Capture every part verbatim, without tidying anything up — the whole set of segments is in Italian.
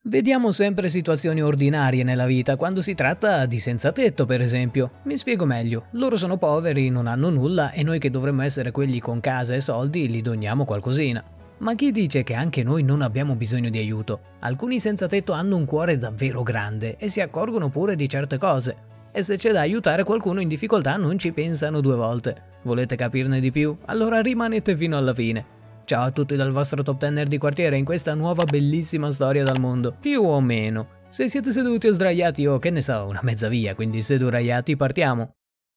Vediamo sempre situazioni ordinarie nella vita quando si tratta di senza tetto, per esempio. Mi spiego meglio, loro sono poveri, non hanno nulla e noi che dovremmo essere quelli con casa e soldi gli doniamo qualcosina. Ma chi dice che anche noi non abbiamo bisogno di aiuto? Alcuni senza tetto hanno un cuore davvero grande e si accorgono pure di certe cose. E se c'è da aiutare qualcuno in difficoltà non ci pensano due volte. Volete capirne di più? Allora rimanete fino alla fine. Ciao a tutti dal vostro top tenner di quartiere in questa nuova bellissima storia dal mondo, più o meno. Se siete seduti o sdraiati o che ne so, una mezza via, quindi seduraiati, partiamo.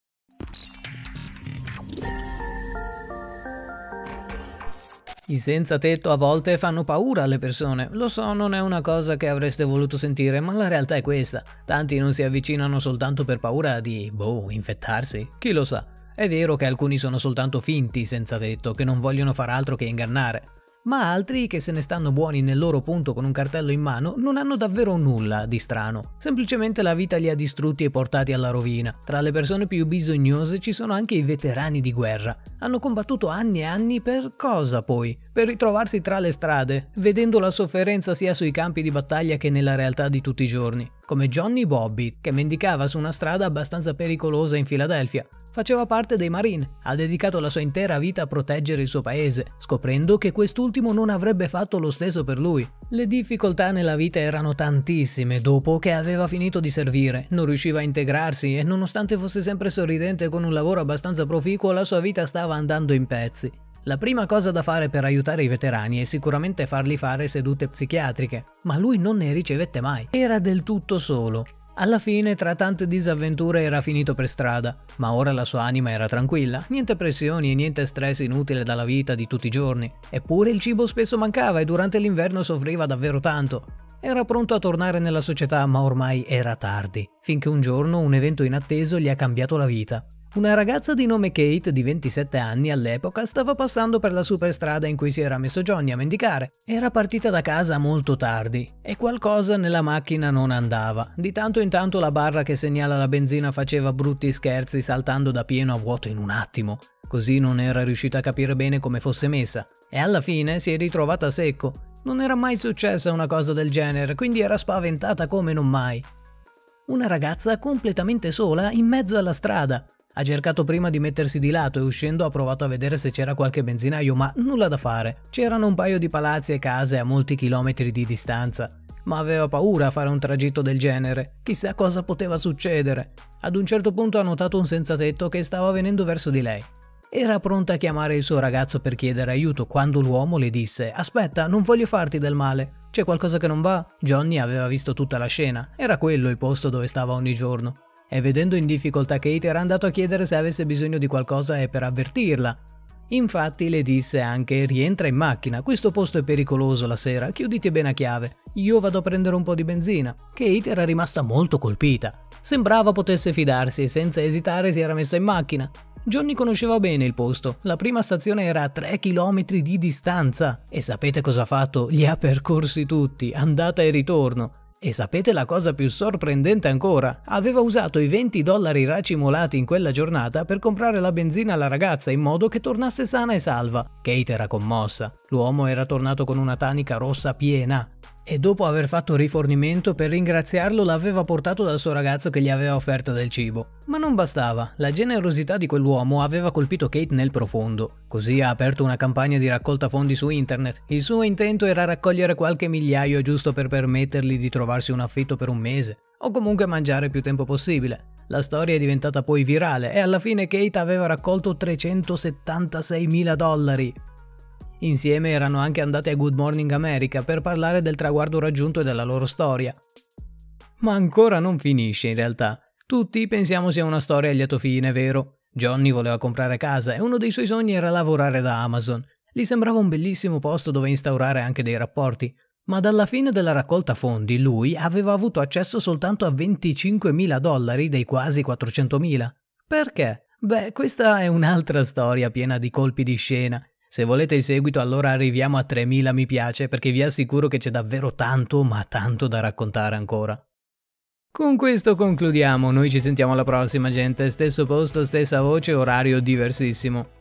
I senza tetto a volte fanno paura alle persone, lo so, non è una cosa che avreste voluto sentire, ma la realtà è questa. Tanti non si avvicinano soltanto per paura di, boh, infettarsi, chi lo sa. È vero che alcuni sono soltanto finti senza tetto, che non vogliono far altro che ingannare, ma altri che se ne stanno buoni nel loro punto con un cartello in mano non hanno davvero nulla di strano. Semplicemente la vita li ha distrutti e portati alla rovina. Tra le persone più bisognose ci sono anche i veterani di guerra. Hanno combattuto anni e anni per cosa poi? Per ritrovarsi tra le strade, vedendo la sofferenza sia sui campi di battaglia che nella realtà di tutti i giorni. Come Johnny Bobby, che mendicava su una strada abbastanza pericolosa in Filadelfia. Faceva parte dei Marine, ha dedicato la sua intera vita a proteggere il suo paese, scoprendo che quest'ultimo non avrebbe fatto lo stesso per lui. Le difficoltà nella vita erano tantissime dopo che aveva finito di servire, non riusciva a integrarsi e nonostante fosse sempre sorridente con un lavoro abbastanza proficuo, la sua vita stava andando in pezzi. La prima cosa da fare per aiutare i veterani è sicuramente fargli fare sedute psichiatriche, ma lui non ne ricevette mai, era del tutto solo. Alla fine, tra tante disavventure, era finito per strada, ma ora la sua anima era tranquilla, niente pressioni e niente stress inutile dalla vita di tutti i giorni. Eppure il cibo spesso mancava e durante l'inverno soffriva davvero tanto. Era pronto a tornare nella società, ma ormai era tardi, finché un giorno un evento inatteso gli ha cambiato la vita. Una ragazza di nome Kate, di ventisette anni all'epoca, stava passando per la superstrada in cui si era messo Johnny a mendicare. Era partita da casa molto tardi e qualcosa nella macchina non andava. Di tanto in tanto la barra che segnala la benzina faceva brutti scherzi saltando da pieno a vuoto in un attimo. Così non era riuscita a capire bene come fosse messa e alla fine si è ritrovata a secco. Non era mai successa una cosa del genere, quindi era spaventata come non mai. Una ragazza completamente sola in mezzo alla strada. Ha cercato prima di mettersi di lato e uscendo ha provato a vedere se c'era qualche benzinaio, ma nulla da fare. C'erano un paio di palazzi e case a molti chilometri di distanza, ma aveva paura a fare un tragitto del genere. Chissà cosa poteva succedere. Ad un certo punto ha notato un senza tetto che stava venendo verso di lei. Era pronta a chiamare il suo ragazzo per chiedere aiuto quando l'uomo le disse: «Aspetta, non voglio farti del male. C'è qualcosa che non va?» Johnny aveva visto tutta la scena. Era quello il posto dove stava ogni giorno. E vedendo in difficoltà Kate era andato a chiedere se avesse bisogno di qualcosa e per avvertirla. Infatti le disse anche: «Rientra in macchina, questo posto è pericoloso la sera, chiuditi bene a chiave, io vado a prendere un po' di benzina». Kate era rimasta molto colpita. Sembrava potesse fidarsi e senza esitare si era messa in macchina. Johnny conosceva bene il posto, la prima stazione era a tre chilometri di distanza. E sapete cosa ha fatto? Li ha percorsi tutti, andata e ritorno. E sapete la cosa più sorprendente ancora? Aveva usato i venti dollari racimolati in quella giornata per comprare la benzina alla ragazza in modo che tornasse sana e salva. Kate era commossa. L'uomo era tornato con una tanica rossa piena. E dopo aver fatto rifornimento per ringraziarlo l'aveva portato dal suo ragazzo che gli aveva offerto del cibo. Ma non bastava, la generosità di quell'uomo aveva colpito Kate nel profondo. Così ha aperto una campagna di raccolta fondi su internet. Il suo intento era raccogliere qualche migliaio giusto per permettergli di trovarsi un affitto per un mese, o comunque mangiare più tempo possibile. La storia è diventata poi virale e alla fine Kate aveva raccolto trecentosettantaseimila dollari. Insieme erano anche andati a Good Morning America per parlare del traguardo raggiunto e della loro storia. Ma ancora non finisce in realtà. Tutti pensiamo sia una storia a lieto fine, vero? Johnny voleva comprare casa e uno dei suoi sogni era lavorare da Amazon. Gli sembrava un bellissimo posto dove instaurare anche dei rapporti. Ma dalla fine della raccolta fondi lui aveva avuto accesso soltanto a venticinquemila dollari dei quasi quattrocentomila. Perché? Beh, questa è un'altra storia piena di colpi di scena. Se volete il seguito allora arriviamo a tremila mi piace perché vi assicuro che c'è davvero tanto ma tanto da raccontare ancora. Con questo concludiamo, noi ci sentiamo alla prossima gente, stesso posto, stessa voce, orario diversissimo.